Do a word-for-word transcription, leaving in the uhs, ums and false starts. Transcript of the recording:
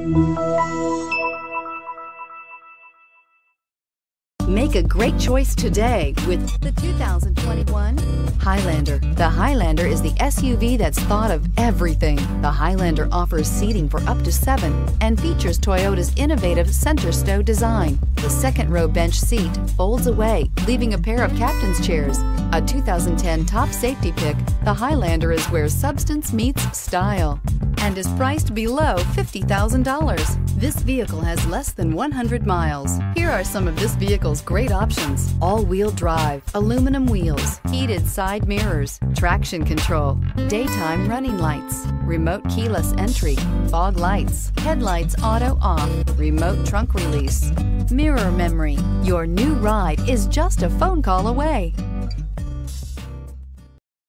Make a great choice today with the two thousand twenty-one Highlander. The Highlander is the S U V that's thought of everything. The Highlander offers seating for up to seven and features Toyota's innovative center stow design. The second row bench seat folds away, leaving a pair of captain's chairs. A two thousand ten top safety pick, the Highlander is where substance meets style and is priced below fifty thousand dollars. This vehicle has less than one hundred miles. Here are some of this vehicle's great options: all-wheel drive, aluminum wheels, heated side mirrors, traction control, daytime running lights, remote keyless entry, fog lights, headlights auto off, remote trunk release, mirror memory. Your new ride is just a phone call away.